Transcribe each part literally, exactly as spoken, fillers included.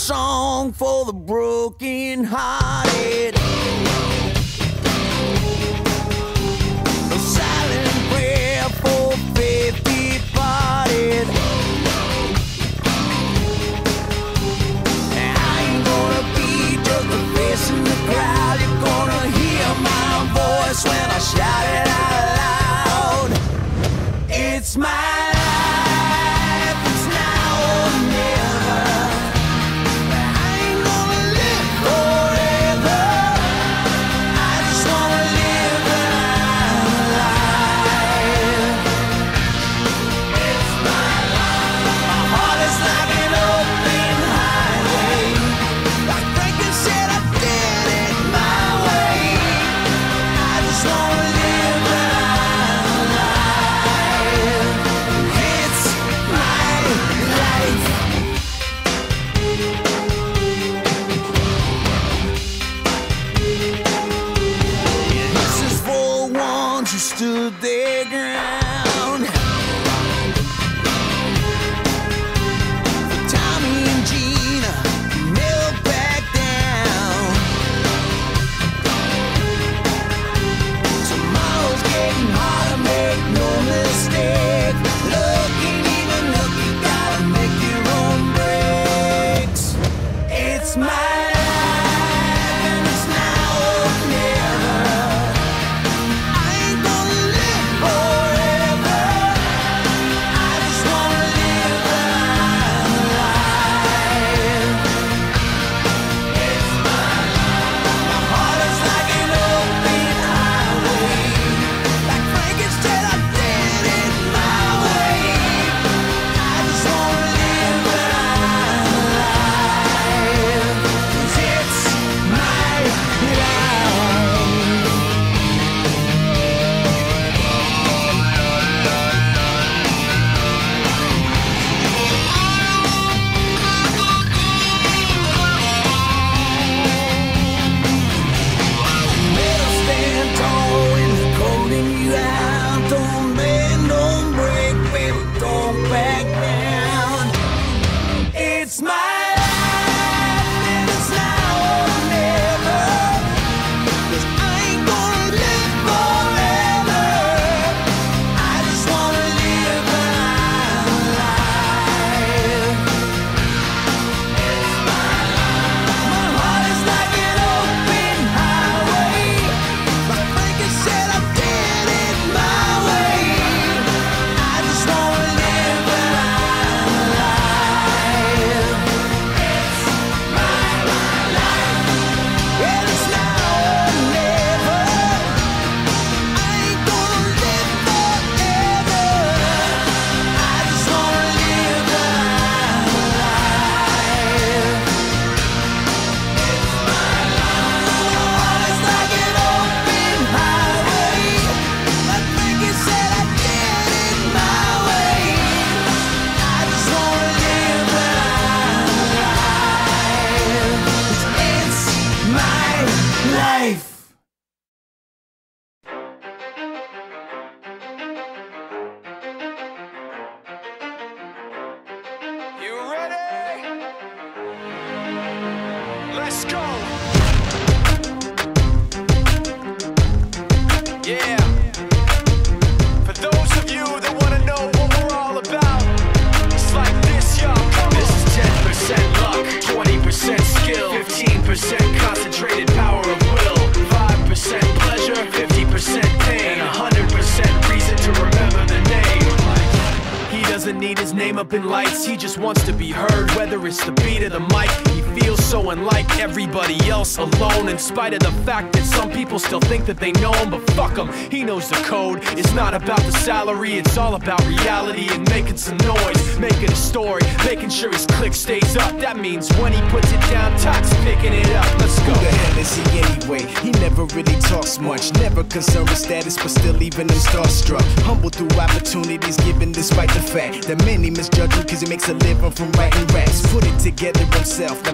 song for the broken hearted. A silent prayer for faith departed. And I ain't gonna be just a face in the crowd. You're gonna hear my voice when I shout it out loud. It's my stood their ground. Tommy and Gina never back down. Tomorrow's getting harder, make no mistake. Look, ain't even look, you gotta make your own breaks. It's my let's go. Yeah. For those of you that want to know what we're all about, it's like this, y'all. This is ten percent luck, twenty percent skill, fifteen percent concentrated power of will, five percent pleasure, fifty percent pain, and one hundred percent reason to remember the name. He doesn't need his name up in lights, he just wants to be heard, whether it's the beat of the mic. He feels so unlike everybody else, alone, in spite of the fact that some people still think that they know him, but fuck him, he knows the code. It's not about the salary, it's all about reality and making some noise, making a story, making sure his click stays up. That means when he puts it down, Tox picking it up. Let's go. Who the hell is he anyway? He never really talks much, never concerned with status, but still leaving him starstruck. Humble through opportunities given despite the fact that many misjudge him cause he makes a living from writing raps. Put it together himself, got a picture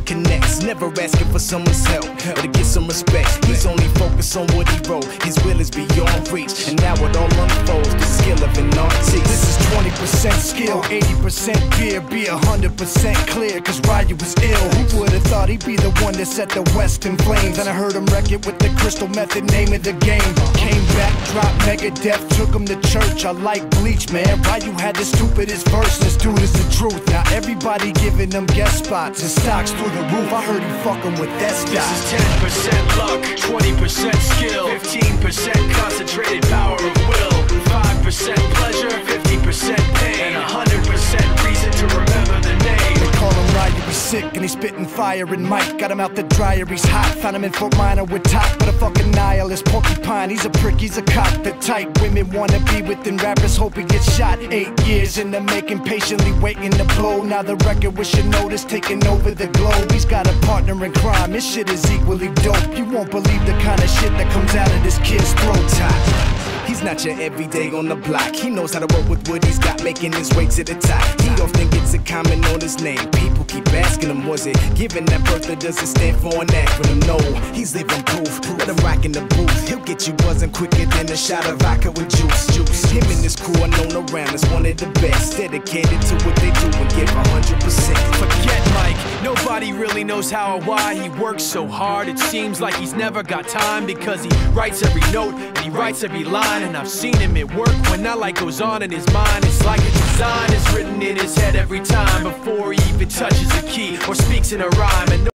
connects, never asking for someone's help or to get some respect. He's only focused on what he wrote, his will is beyond reach, and now it all unfolds, the skill of an artist. This is twenty percent skill, eighty percent beer, be one hundred percent clear, cause Ryu was ill. Who would've thought he'd be the one that set the West in flames? And I heard him wreck it with the crystal method, name of the game. Came back, dropped Megadeth, took him to church. I like Bleach, man. Ryu had the stupidest verse, this dude is the truth. Now everybody giving them guest spots and stocks through the roof. I heard he fucking with that stock. This is ten percent luck, twenty percent skill, fifteen percent concentrated power of will, five percent pleasure, fifty percent pain, and one hundred percent reason to remember the name. They call him Ryu, he's sick and he's spitting fire. And Mike got him out the dryer, he's hot. Found him in Fort Minor with top, but a fucking nihilist porcupine. He's a prick, he's a cop. The type women wanna be within rappers, hope he gets shot. Eight years in the making, patiently waiting to blow. Now the record with your notice taking over the globe. He's got a partner in crime, his shit is equally dope. You won't believe the kind of shit that comes out of this kid's throat. Top. He's not your everyday on the block. He knows how to work with what he's got, making his way to the top. He often gets a comment on his name. People keep asking him, was it given that birth or does it stand for an acronym? No, he's living proof. Let him rock in the booth. He'll get you buzzing quicker than a shot of vodka with juice. Juice. Him and his crew are known around as one of the best, dedicated to what they do and give one hundred percent. Forget Mike, nobody really knows how or why he works so hard. It seems like he's never got time, because he writes every note and he writes every line. And I've seen him at work when that light goes on in his mind. It's like a design is written in his head every time before he even touches a key or speaks in a rhyme. And